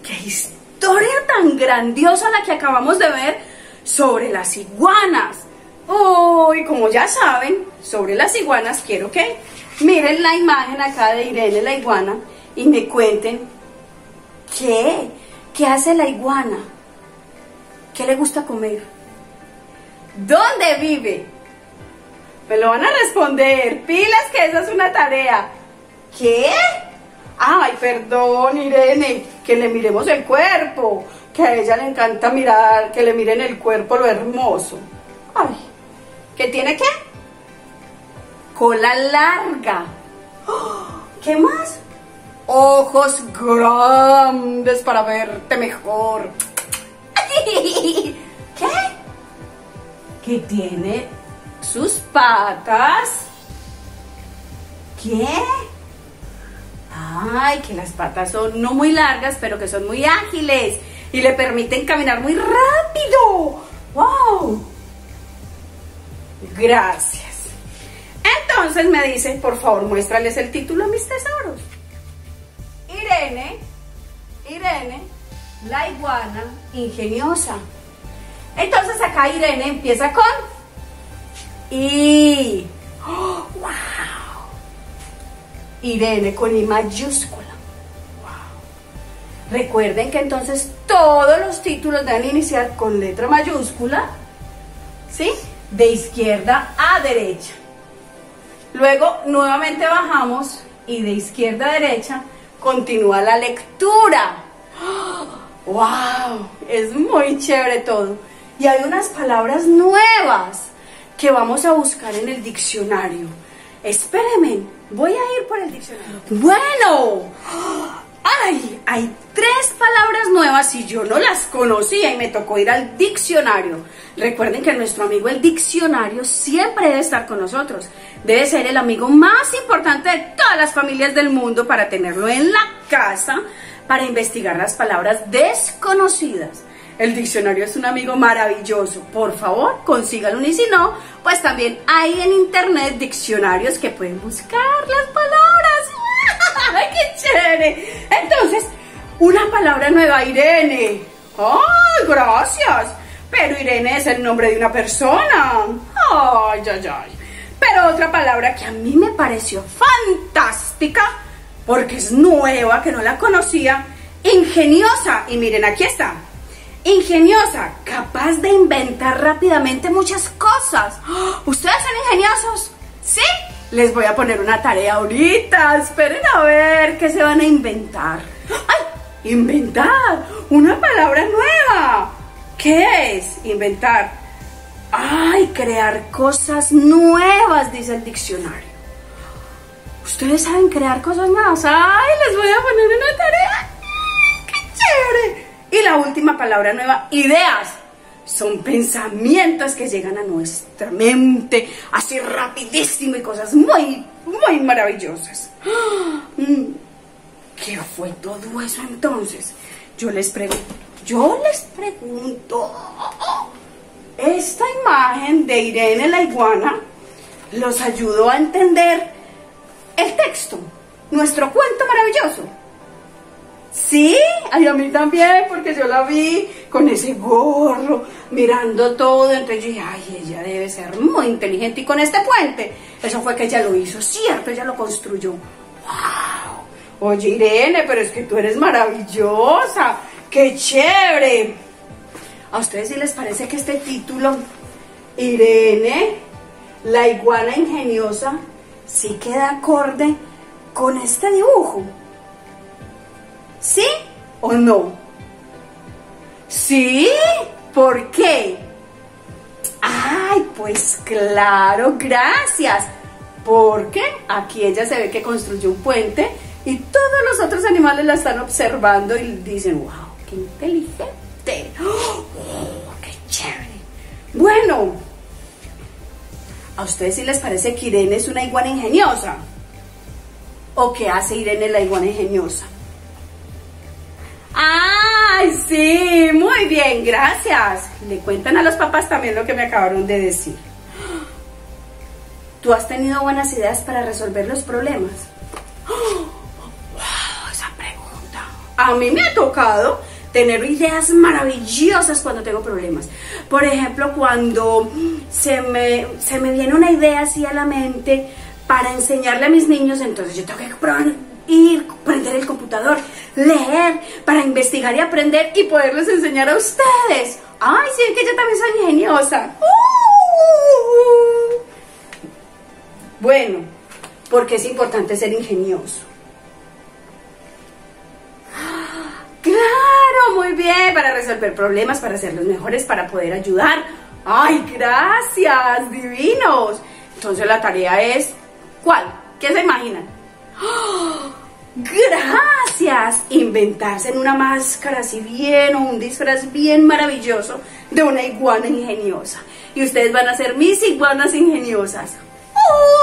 ¡Qué historia tan grandiosa la que acabamos de ver sobre las iguanas! Uy, como ya saben, sobre las iguanas quiero que miren la imagen acá de Irene la iguana y me cuenten ¿qué hace la iguana? ¿Qué le gusta comer? ¿Dónde vive? Me lo van a responder. Pilas, que esa es una tarea. ¿Qué? Ay, perdón, Irene, que le miremos el cuerpo, que a ella le encanta mirar, que le miren el cuerpo lo hermoso. Ay, ¿qué tiene qué? Cola larga. ¿Qué más? Ojos grandes para verte mejor. ¿Qué? Que tiene sus patas. ¿Qué? Ay, que las patas son no muy largas, pero que son muy ágiles y le permiten caminar muy rápido. ¡Wow! Gracias. Entonces me dicen, por favor, muéstrales el título a mis tesoros. Irene, la iguana ingeniosa. Entonces acá Irene empieza con I. ¡Oh, wow! Irene con I mayúscula. Wow. Recuerden que entonces todos los títulos deben iniciar con letra mayúscula, ¿sí? De izquierda a derecha. Luego nuevamente bajamos y de izquierda a derecha continúa la lectura. ¡Wow! Es muy chévere todo. Y hay unas palabras nuevas que vamos a buscar en el diccionario. Espérenme, voy a ir por el diccionario. Bueno, ¡ay! Hay 3 palabras nuevas y yo no las conocía y me tocó ir al diccionario. Recuerden que nuestro amigo el diccionario siempre debe estar con nosotros. Debe ser el amigo más importante de todas las familias del mundo para tenerlo en la casa, para investigar las palabras desconocidas. El diccionario es un amigo maravilloso. Por favor, consíganlo, y si no, pues también hay en internet diccionarios que pueden buscar las palabras. ¡Ay, qué chévere! Entonces, una palabra nueva, Irene. ¡Ay, gracias! Pero Irene es el nombre de una persona. ¡Ay, ay, ay! Pero otra palabra que a mí me pareció fantástica, porque es nueva, que no la conocía, ingeniosa. Y miren, aquí está. Ingeniosa, capaz de inventar rápidamente muchas cosas. ¿Ustedes son ingeniosos? ¿Sí? Les voy a poner una tarea ahorita. Esperen a ver qué se van a inventar. ¡Ay! Inventar. Una palabra nueva. ¿Qué es? Inventar. ¡Ay! Crear cosas nuevas, dice el diccionario. ¿Ustedes saben crear cosas nuevas? ¡Ay! Les voy a poner una tarea. ¡Qué chévere! Y la última palabra nueva, ideas. Son pensamientos que llegan a nuestra mente así rapidísimo y cosas muy, muy maravillosas. ¿Qué fue todo eso entonces? Yo les pregunto, ¿esta imagen de Irene la iguana los ayudó a entender el texto? Nuestro cuento maravilloso. Sí, ay, a mí también, porque yo la vi con ese gorro, mirando todo, entonces yo dije, ay, ella debe ser muy inteligente, y con este puente, eso fue que ella lo hizo, cierto, ella lo construyó. ¡Wow! Oye, Irene, pero es que tú eres maravillosa, ¡qué chévere! ¿A ustedes sí les parece que este título, Irene, la iguana ingeniosa, sí queda acorde con este dibujo? ¿Sí o no? ¿Sí? ¿Por qué? Ay, pues claro, gracias. Porque aquí ella se ve que construyó un puente y todos los otros animales la están observando y dicen, wow, qué inteligente. Oh, qué chévere. Bueno, ¿a ustedes sí les parece que Irene es una iguana ingeniosa? ¿O qué hace Irene la iguana ingeniosa? ¡Ay, sí! Muy bien, gracias. Le cuentan a los papás también lo que me acabaron de decir. ¿Tú has tenido buenas ideas para resolver los problemas? ¡Wow! Esa pregunta. a mí me ha tocado tener ideas maravillosas cuando tengo problemas. Por ejemplo, cuando se me viene una idea así a la mente para enseñarle a mis niños, entonces yo tengo que prender el computador, leer, para investigar y aprender y poderles enseñar a ustedes. Ay, sí, que yo también soy ingeniosa. Bueno, porque es importante ser ingenioso. Claro, muy bien, para resolver problemas, para hacerlos mejores, para poder ayudar. ¡Ay, gracias, divinos! Entonces la tarea es, ¿cuál? ¿Qué se imaginan? ¡Oh! ¡Gracias! Inventarse en una máscara así bien, o un disfraz bien maravilloso de una iguana ingeniosa. Y ustedes van a ser mis iguanas ingeniosas. ¡Oh!